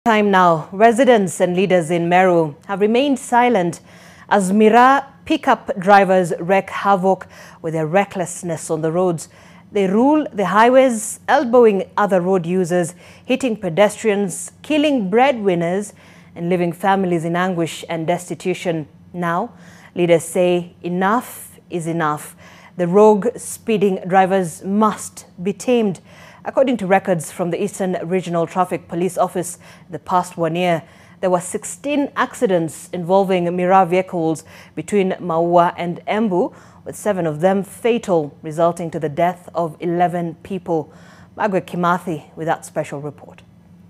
Time now, residents and leaders in Meru have remained silent as Miraa pickup drivers wreak havoc with their recklessness on the roads. They rule the highways, elbowing other road users, hitting pedestrians, killing breadwinners, and leaving families in anguish and destitution. Now, leaders say enough is enough. The rogue speeding drivers must be tamed. According to records from the Eastern Regional Traffic Police Office, the past 1 year, there were 16 accidents involving Miraa vehicles between Maua and Embu, with 7 of them fatal, resulting to the death of 11 people. Magwe Kimathi with that special report.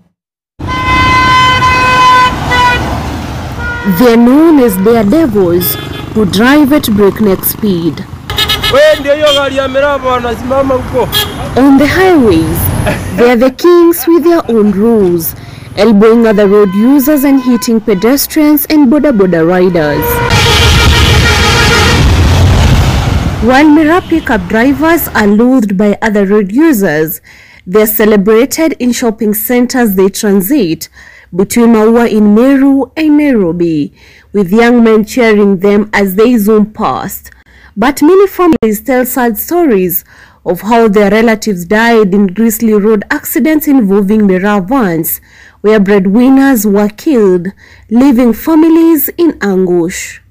They are known as daredevils who drive at breakneck speed. On the highways, they are the kings with their own rules, elbowing other road users and hitting pedestrians and boda riders. While Miraa pickup drivers are loathed by other road users, they are celebrated in shopping centers they transit between Maua in Meru and Nairobi, with young men cheering them as they zoom past. But many families tell sad stories of how their relatives died in grisly road accidents involving Miraa vans, where breadwinners were killed, leaving families in anguish.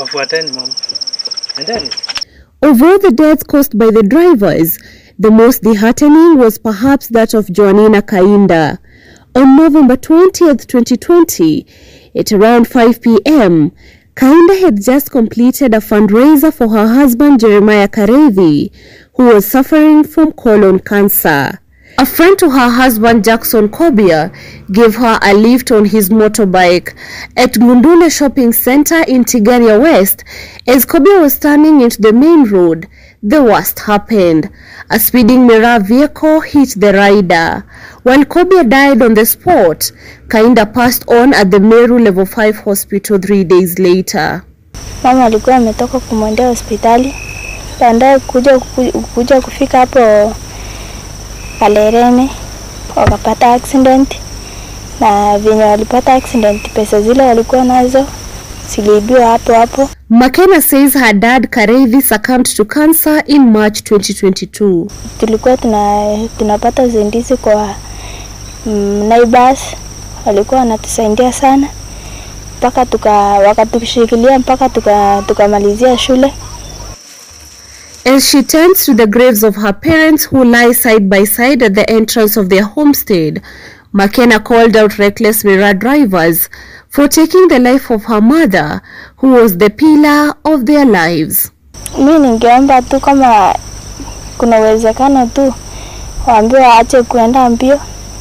Although the deaths caused by the drivers, the most disheartening was perhaps that of Joanina Kainda. On November 20th, 2020, at around 5 p.m., Kainda had just completed a fundraiser for her husband Jeremiah Karevi, who was suffering from colon cancer. A friend to her husband Jackson Kobia gave her a lift on his motorbike at Gundule Shopping Center in Tigania West. As Kobia was turning into the main road, the worst happened. A speeding Miraa vehicle hit the rider. While Kobia died on the spot, Kainda passed on at the Meru Level 5 hospital 3 days later. Mama alikuwa ametoka kumwendea hospitali. Baadaye kuja kufika hapo Kalerene, wakapata accident. Na venye walipata accident, pesa zile walikuwa nazo ziliibiwa hapo. Makena says her dad Karevi succumbed to cancer in March 2022. Tulikuwa tunapata usaidizi kwa neighbors, walikuwa wanatusaidia sana mpaka wakatushikilia mpaka tukamalizia shule. As she turns to the graves of her parents who lie side by side at the entrance of their homestead, Makena called out reckless Miraa drivers for taking the life of her mother, who was the pillar of their lives. Mimi ningeomba tu kama kuna uwezekano tu waambiwe aache kuenda mbio.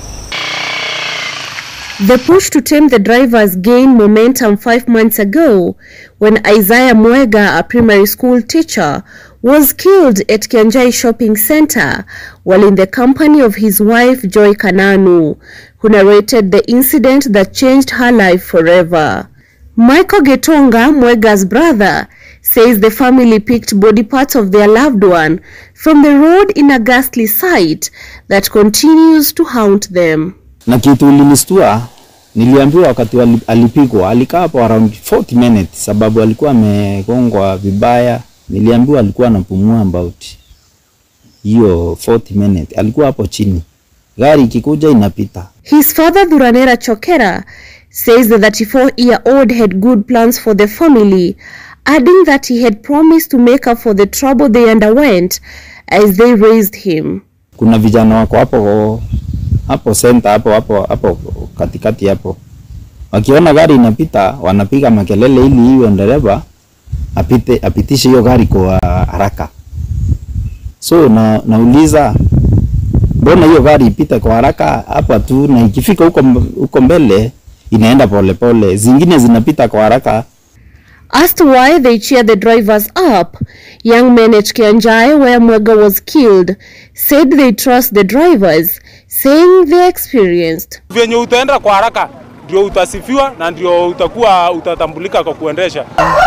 The push to tame the drivers gained momentum 5 months ago when Isaiah Mwega, a primary school teacher, was killed at Kianjai Shopping Center while in the company of his wife Joy Kananu, who narrated the incident that changed her life forever. Michael Getonga, Mwega's brother, says the family picked body parts of their loved one from the road in a ghastly sight that continues to haunt them. Na kitu ilinistua, niliambiwa wakati alipigwa, alikaa hapo around 40 minutes sababu alikuwa amegongwa vibaya. Niliambiwa alikuwa anapumua about hiyo 40 minutes. Alikuwa hapo chini. Gari ikikuja inapita. His father Duranera Chokera says the 34-year-old had good plans for the family, adding that he had promised to make up for the trouble they underwent as they raised him. Kuna vijana wako hapo center hapo katikati hapo. Wakiona gari inapita, wanapiga makelele ili hiyo dereva apitishe hiyo gari kwa haraka. So nauliza mbona hiyo gari ipite kwa haraka hapa tu, na ikifika huko mbele inaenda pole, zingine zinapita kwa haraka. As to why they cheer the drivers up, young men at Kianjai, where Mwega was killed, said they trust the drivers, saying they experienced. Venye utaenda kwa haraka ndio utasifiwa na ndio utatambulika kwa kuendesha.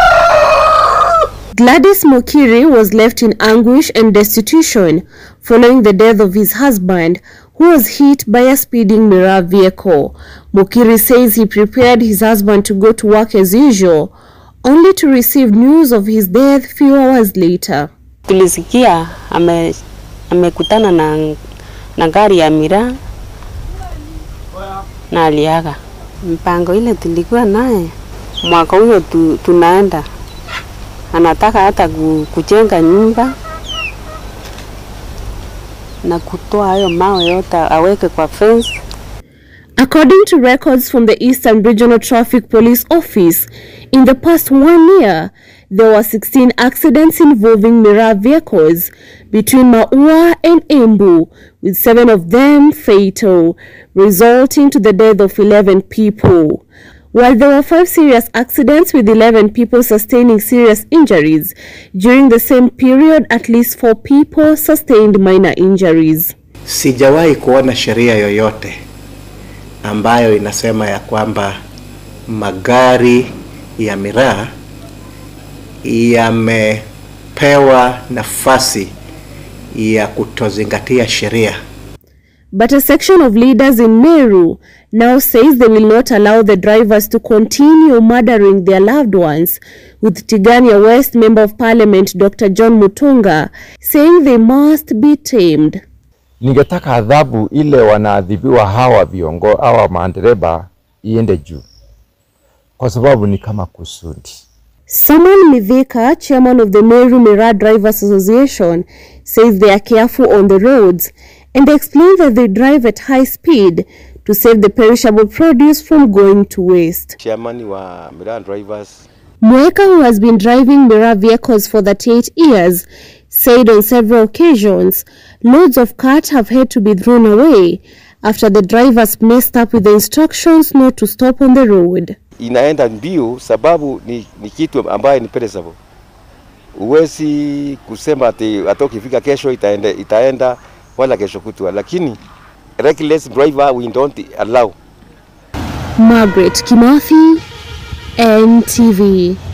Gladys Mokiri was left in anguish and destitution following the death of his husband, who was hit by a speeding Miraa vehicle. Mukiri says he prepared his husband to go to work as usual, only to receive news of his death few hours later. Tulisikia amekutana na gari ya Miraa na aliaga. Mpango ile tulikuwa naye mwaka huo tunaenda, anataka hata kujenga nyumba na kutoa hayo mawe yote aweke kwa fence. According to records from the Eastern Regional Traffic Police Office, in the past 1 year, there were 16 accidents involving Miraa vehicles between Maua-Embu, with 7 of them fatal, resulting to the death of 11 people. While there were 5 serious accidents with 11 people sustaining serious injuries, during the same period at least 4 people sustained minor injuries. Sijawahi kuona sheria yoyote ambayo inasema ya kwamba magari ya Miraa yamepewa nafasi ya kutozingatia sheria. But a section of leaders in Meru now says they will not allow the drivers to continue murdering their loved ones, with Tigania West Member of Parliament Dr. John Mutunga saying they must be tamed. Ningetaka adhabu ile wanaadhibiwa hawa madereva iende juu, kwa sababu ni kama kusudi. Saman Mithika, chairman of the Meru Miraa Drivers Association, says they are careful on the roads and explains that they drive at high speed to save the perishable produce from going to waste. Chairman wa Miraa Drivers Mweka, who has been driving Miraa vehicles for 38 years, said on several occasions loads of cart have had to be thrown away after the drivers messed up with the instructions not to stop on the road. Inaenda mbio sababu ni kitu ambaye ni perishable. Uwezi kusema ati ukifika kesho itaenda wala kesho kutwa, lakini reckless driver we don't allow. Margaret Kimathi, NTV.